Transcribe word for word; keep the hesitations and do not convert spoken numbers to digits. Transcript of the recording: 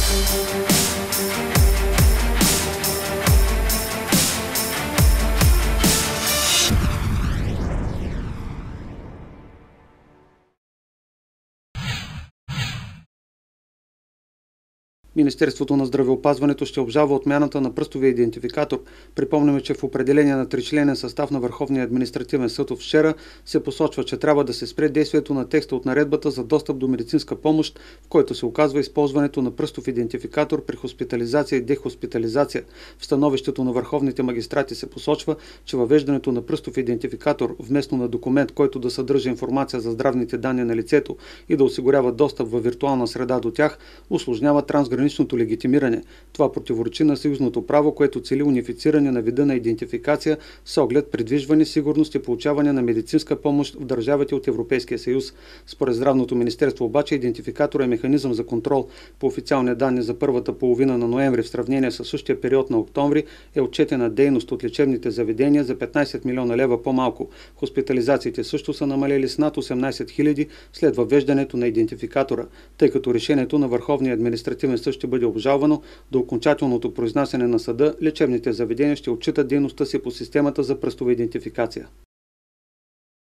Министерството на здравеопазването ще обжалва отмяната на пръстовия идентификатор. Припомняме, че в определение на тричленен състав на Върховния административен съд вчера се посочва, че трябва да се спре действието на текста от наредбата за достъп до медицинска помощ, в който се оказва използването на пръстов идентификатор при хоспитализация и дехоспитализация. В становището на върховните магистрати се посочва, че въвеждането на пръстов идентификатор вместо на документ, който да съдържа информация за здравните данни на лицето и да осигурява достъп във виртуална среда до тях, усложнява трансграничното легитимиране. Това противоречи на съюзното право, което цели унифициране на вида на идентификация с оглед придвижване, сигурност и получаване на медицинска помощ в държавите от Европейския съюз. Според Здравното министерство обаче идентификатор е механизъм за контрол. По официални данни за първата половина на ноември в сравнение с същия период на октомври е отчетена дейност от лечебните заведения за петнайсет милиона лева по-малко. Хоспитализациите също са намалели с над осемнайсет хиляди след въвеждането на идентификатора, тъй като решението на Върховния административен съд ще бъде обжалвано. До окончателното произнасяне на съда лечебните заведения ще отчитат дейността си по системата за пръстова идентификация.